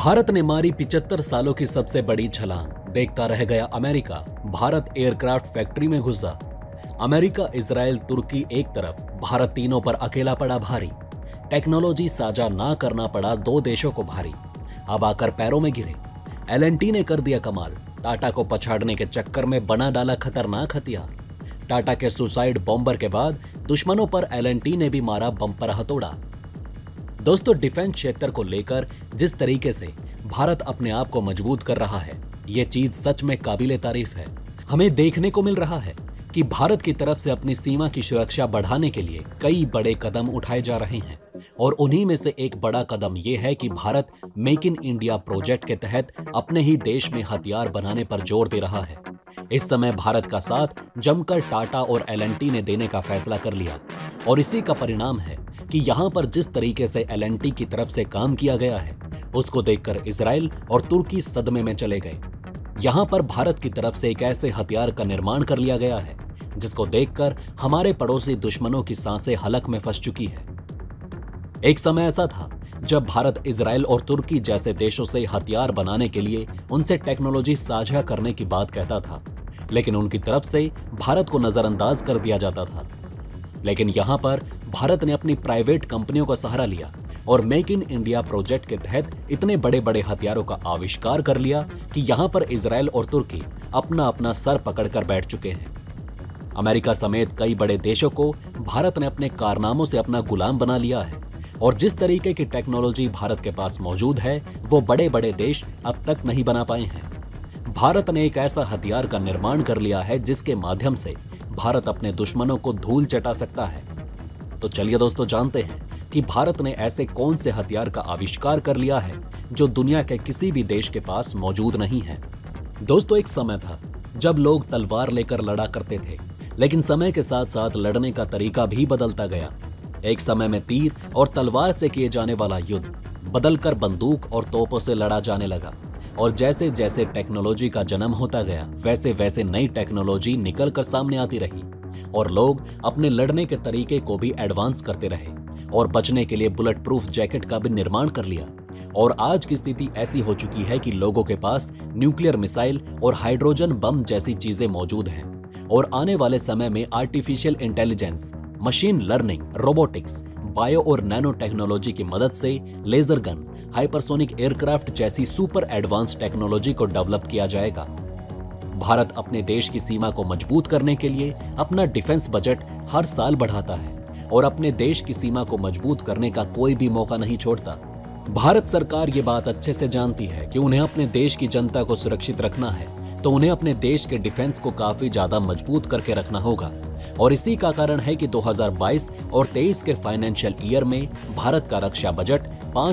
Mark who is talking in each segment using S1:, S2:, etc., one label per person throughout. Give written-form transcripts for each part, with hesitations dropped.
S1: भारत ने मारी 75 सालों की सबसे बड़ी छलांग, देखता रह गया अमेरिका। भारत एयरक्राफ्ट फैक्ट्री में घुसा। अमेरिका, इजराइल, तुर्की एक तरफ, भारत तीनों पर अकेला पड़ा भारी। टेक्नोलॉजी साझा ना करना पड़ा दो देशों को भारी। अब आकर पैरों में गिरे। एलएनटी ने कर दिया कमाल। टाटा को पछाड़ने के चक्कर में बना डाला खतरनाक हथियार। टाटा के सुसाइड बॉम्बर के बाद दुश्मनों पर एलएनटी ने भी मारा बम्पर हथौड़ा। दोस्तों, डिफेंस क्षेत्र को लेकर जिस तरीके से भारत अपने आप को मजबूत कर रहा है, ये चीज सच में काबिले तारीफ है। हमें देखने को मिल रहा है कि भारत की तरफ से अपनी सीमा की सुरक्षा बढ़ाने के लिए कई बड़े कदम उठाए जा रहे हैं और उन्हीं में से एक बड़ा कदम ये है कि Bharat make in India project के तहत अपने ही देश में हथियार बनाने पर जोर दे रहा है। इस समय भारत का साथ जमकर टाटा और एलएनटी ने देने का फैसला कर लिया और इसी का परिणाम है कि यहां पर जिस तरीके से एलएनटी की तरफ से काम किया गया है, उसको देखकर इजराइल और तुर्की सदमे में चले गए। यहां पर भारत की तरफ से एक ऐसे हथियार का निर्माण कर लिया गया है जिसको देखकर हमारे पड़ोसी दुश्मनों की सांसें हलक में फंस चुकी है। एक समय ऐसा था जब भारत इजराइल और तुर्की जैसे देशों से हथियार बनाने के लिए उनसे टेक्नोलॉजी साझा करने की बात कहता था, लेकिन उनकी तरफ से भारत को नजरअंदाज कर दिया जाता था। लेकिन यहां पर भारत ने अपनी प्राइवेट कंपनियों का सहारा लिया और मेक इन इंडिया प्रोजेक्ट के तहत इतने बड़े बड़े हथियारों का आविष्कार कर लिया कि यहां पर इजराइल और तुर्की अपना अपना सर पकड़कर बैठ चुके हैं। अमेरिका समेत कई बड़े देशों को भारत ने अपने कारनामों से अपना गुलाम बना लिया है और जिस तरीके की टेक्नोलॉजी भारत के पास मौजूद है, वो बड़े बड़े देश अब तक नहीं बना पाए हैं। भारत ने एक ऐसा हथियार का निर्माण कर लिया है जिसके माध्यम से भारत अपने दुश्मनों को धूल चटा सकता है। तो चलिए दोस्तों, जानते हैं कि भारत ने ऐसे कौन से हथियार का आविष्कार कर लिया है जो दुनिया के किसी भी देश के पास मौजूद नहीं है। दोस्तों, एक समय था जब लोग तलवार लेकर लड़ा करते थे, लेकिन समय के साथ साथ लड़ने का तरीका भी बदलता गया। एक समय में तीर और तलवार से किए जाने वाला युद्ध बदलकर बंदूक और तोपों से लड़ा जाने लगा और जैसे जैसे टेक्नोलॉजी का जन्म होता गया, वैसे वैसे नई टेक्नोलॉजी निकल कर सामने आती रही और लोग अपने लड़ने के तरीके को भी एडवांस करते रहे और बचने के लिए बुलेट प्रूफ जैकेट का भी निर्माण कर लिया। और आज की स्थिति ऐसी हो चुकी है कि लोगों के पास न्यूक्लियर मिसाइल और हाइड्रोजन बम जैसी चीजें मौजूद हैं और आने वाले समय में artificial intelligence, machine learning, robotics, bio और नैनो टेक्नोलॉजी की मदद से लेजर गन, हाइपरसोनिक एयरक्राफ्ट जैसी सुपर एडवांस टेक्नोलॉजी को डेवलप किया जाएगा। भारत अपने देश की सीमा को मजबूत करने के लिए अपना डिफेंस बजट हर साल बढ़ाता है और अपने देश की सीमा को मजबूत करने का कोई भी मौका नहीं छोड़ता। भारत सरकार ये बात अच्छे से जानती है कि उन्हें अपने देश की जनता को सुरक्षित रखना है, तो उन्हें अपने देश के डिफेंस को काफी ज्यादा मजबूत करके रखना होगा और इसी का कारण है कि 2022 और 23 के फाइनेंशियल ईयर में भारत का रक्षा बजट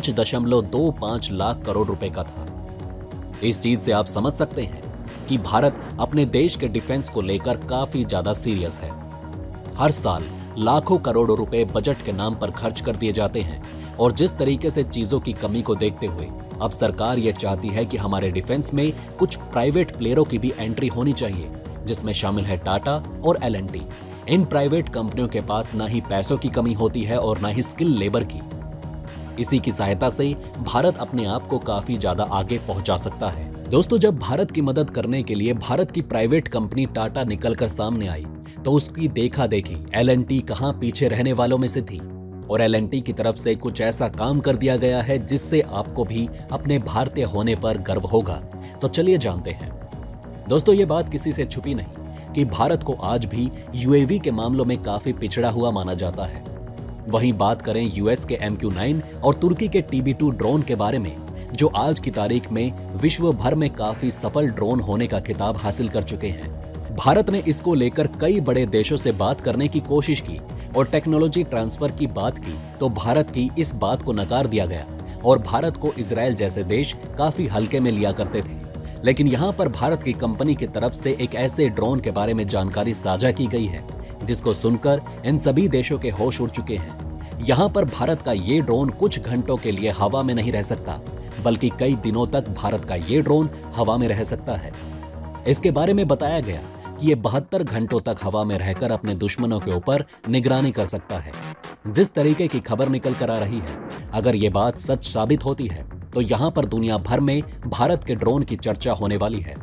S1: 5.25 लाख करोड़ रुपए का था। इस चीज से आप समझ सकते हैं कि भारत अपने देश के डिफेंस को लेकर काफी ज्यादा सीरियस है। हर साल लाखों करोड़ों रुपए बजट के नाम पर खर्च कर दिए जाते हैं और जिस तरीके से चीजों की कमी को देखते हुए अब सरकार ये चाहती है कि हमारे डिफेंस में कुछ प्राइवेट प्लेयरों की भी एंट्री होनी चाहिए, जिसमें शामिल है टाटा और एलएनटी। इन प्राइवेट कंपनियों के पास ना ही पैसों की कमी होती है और ना ही स्किल लेबर की। इसी की सहायता से भारत अपने आप को काफी ज्यादा आगे पहुंचा सकता है। दोस्तों, जब भारत की मदद करने के लिए भारत की प्राइवेट कंपनी टाटा निकलकर सामने आई, तो उसकी देखा देखी एलएनटी कहां पीछे रहने वालों में से थी और एलएनटी की तरफ से कुछ ऐसा काम कर दिया गया है जिससे आपको भी अपने भारतीय होने पर गर्व होगा। तो चलिए जानते हैं। दोस्तों, ये बात किसी से छुपी नहीं कि भारत को आज भी यूएवी के मामलों में काफी पिछड़ा हुआ माना जाता है। वहीं बात करें यूएस के MQ-9 और तुर्की के TB2 ड्रोन के बारे में, जो आज की तारीख में विश्व भर में काफी सफल ड्रोन होने का खिताब हासिल कर चुके हैं। भारत ने इसको लेकर कई बड़े देशों से बात करने की कोशिश की और टेक्नोलॉजी ट्रांसफर की बात की, तो भारत की इस बात को नकार दिया गया और भारत को इजराइल जैसे देश काफी हल्के में लिया करते थे। लेकिन यहाँ पर भारत की कंपनी की तरफ से एक ऐसे ड्रोन के बारे में जानकारी साझा की गई है जिसको सुनकर इन सभी देशों के होश उड़ चुके हैं। यहाँ पर भारत का ये ड्रोन कुछ घंटों के लिए हवा में नहीं रह सकता, बल्कि कई दिनों तक भारत का ये ड्रोन हवा में रह सकता है। इसके बारे में बताया गया कि ये 72 घंटों तक हवा में रहकर अपने दुश्मनों के ऊपर निगरानी कर सकता है। जिस तरीके की खबर निकल कर आ रही है, अगर ये बात सच साबित होती है तो यहां पर दुनिया भर में भारत के ड्रोन की चर्चा होने वाली है।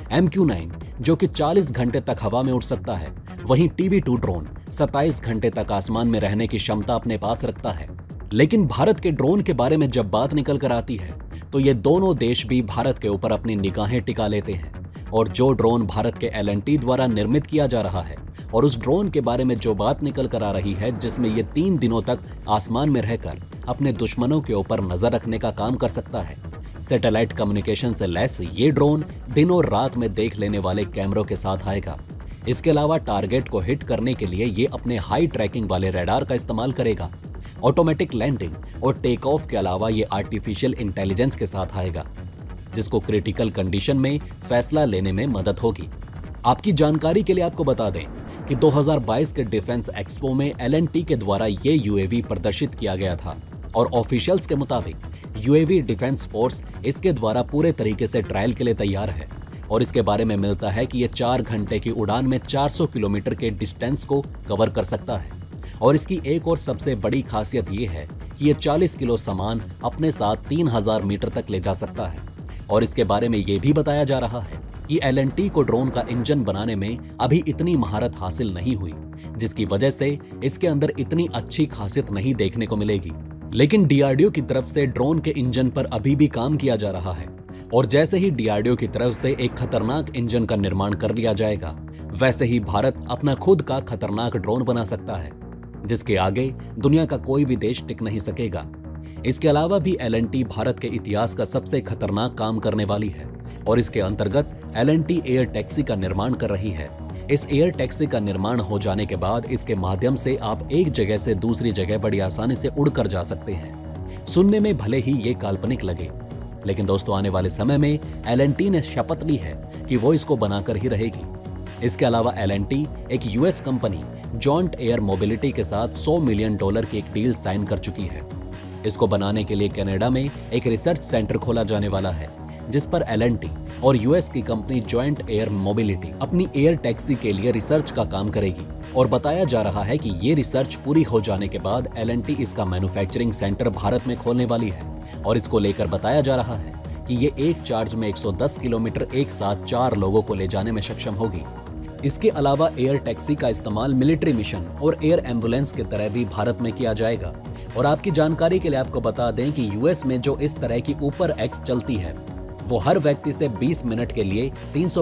S1: MQ-9 जो कि 40 घंटे तक हवा में उड़ सकता है, वहीं TB2 ड्रोन 27 घंटे तक आसमान में रहने की क्षमता अपने पास रखता है। लेकिन भारत के ड्रोन के बारे में जब बात निकल कर आती है तो ये दोनों देश भी भारत के ऊपर अपनी निगाहें टिका लेते हैं। और जो ड्रोन भारत के L&T द्वारा निर्मित किया जा रहा है और उस ड्रोन के बारे में जो बात निकल कर आ रही है जिसमें ये 3 दिनों तक आसमान में रहकर अपने दुश्मनों के ऊपर नजर रखने का काम कर सकता है। सैटेलाइट कम्युनिकेशन से लैस ये ड्रोन दिनों रात में देख लेने वाले कैमरों के साथ आएगा। इसके अलावा टारगेट को हिट करने के लिए ये अपने हाई ट्रैकिंग वाले रडार का इस्तेमाल करेगा। ऑटोमेटिक लैंडिंग और टेक ऑफ के अलावा ये आर्टिफिशियल इंटेलिजेंस के साथ आएगा, जिसको क्रिटिकल कंडीशन में फैसला लेने में मदद होगी। आपकी जानकारी के लिए आपको बता दें कि 2022 के डिफेंस एक्सपो में L&T के द्वारा ये UAV प्रदर्शित किया गया था और ऑफिशियल्स के मुताबिक UAV डिफेंस फोर्स इसके द्वारा पूरे तरीके से ट्रायल के लिए तैयार है और इसके बारे में मिलता है कि ये 4 घंटे की उड़ान में 400 किलोमीटर के डिस्टेंस को कवर कर सकता है। और इसकी एक और सबसे बड़ी खासियत ये है कि ये 40 किलो सामान अपने साथ 3000 मीटर तक ले जा सकता है। और इसके बारे में ये भी बताया जा रहा है कि L&T को ड्रोन का इंजन बनाने में अभी इतनी महारत हासिल नहीं हुई, जिसकी वजह से इसके अंदर इतनी अच्छी खासियत नहीं देखने को मिलेगी। लेकिन DRDO की तरफ से ड्रोन के इंजन पर अभी भी काम किया जा रहा है और जैसे ही DRDO की तरफ से एक खतरनाक इंजन का निर्माण कर लिया जाएगा, वैसे ही भारत अपना खुद का खतरनाक ड्रोन बना सकता है, जिसके आगे दुनिया का कोई भी देश टिक नहीं सकेगा। इसके अलावा भी L&T भारत के इतिहास का सबसे खतरनाक काम करने वाली है और इसके अंतर्गत L&T एयर टैक्सी का निर्माण कर रही है। इस एयर टैक्सी का निर्माण हो जाने के बाद इसके माध्यम से आप एक जगह से दूसरी जगह बड़ी आसानी से उड़कर जा सकते हैं। सुनने में भले ही ये काल्पनिक लगे, लेकिन दोस्तों आने वाले समय में L&T ने शपथ ली है कि वो इसको बनाकर ही रहेगी। इसके अलावा L&T एक US company joint air mobility के साथ $100 मिलियन की एक डील साइन कर चुकी है। इसको बनाने के लिए कनाडा में एक रिसर्च सेंटर खोला जाने वाला है, जिस पर L&T और US की कंपनी जॉइंट एयर मोबिलिटी अपनी एयर टैक्सी के लिए रिसर्च का काम करेगी। और बताया जा रहा है कि ये रिसर्च पूरी हो जाने के बाद L&T इसका मैन्युफैक्चरिंग सेंटर भारत में खोलने वाली है और इसको लेकर बताया जा रहा है कि ये एक चार्ज में 110 किलोमीटर एक साथ 4 लोगों को ले जाने में सक्षम होगी। इसके अलावा एयर टैक्सी का इस्तेमाल मिलिट्री मिशन और एयर एम्बुलेंस की तरह भी भारत में किया जाएगा। और आपकी जानकारी के लिए आपको बता दें कि US में जो इस तरह की ऊपर एक्स चलती है, वो हर व्यक्ति से 20 मिनट के लिए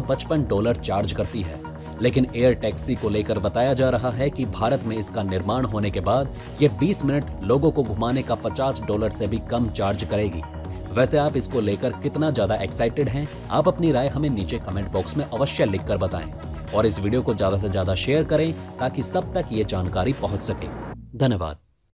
S1: $355 चार्ज करती है। लेकिन एयर टैक्सी को लेकर बताया जा रहा है कि भारत में इसका निर्माण होने के बाद ये 20 मिनट लोगों को घुमाने का $50 से भी कम चार्ज करेगी। वैसे आप इसको लेकर कितना ज्यादा एक्साइटेड हैं, आप अपनी राय हमें नीचे कमेंट बॉक्स में अवश्य लिखकर बताएं और इस वीडियो को ज्यादा से ज्यादा शेयर करें ताकि सब तक ये जानकारी पहुंच सके। धन्यवाद।